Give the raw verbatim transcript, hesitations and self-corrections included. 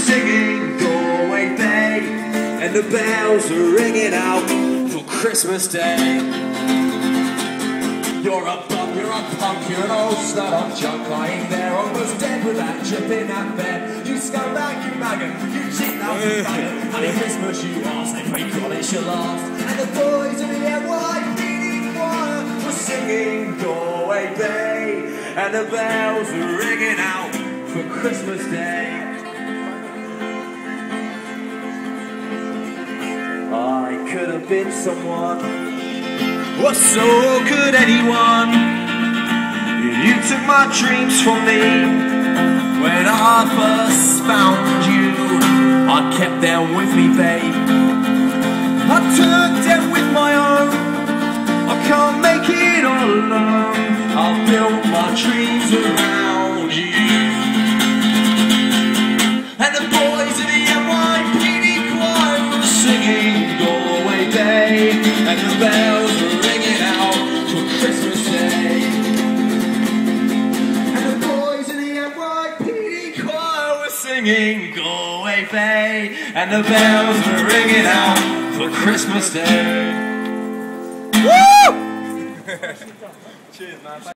singing Galway Bay, and the bells are ringing out for Christmas Day. You're a bum, you're a punk, you're an old slut on junk, lying there almost dead with that chip in that bed. You scumbag, you maggot, you cheap lousy faggot. Honey Christmas you asked, they played College you laughed. And the boys in the N Y P D choir were singing Galway Bay, and the bells were ringing out for Christmas Day. I could have been someone, or so could anyone. You took my dreams from me. When I first found you, I kept them with me, babe. I took them with my own. I can't make it all alone. I built my dreams around you. And the boys in the N Y P D choir were singing Galway Bay, and the bells were ringing out for Christmas Day. And the boys in the N Y P D choir were singing Galway Bay, and the bells were ringing out for Christmas Day. Woo! Cheers, man.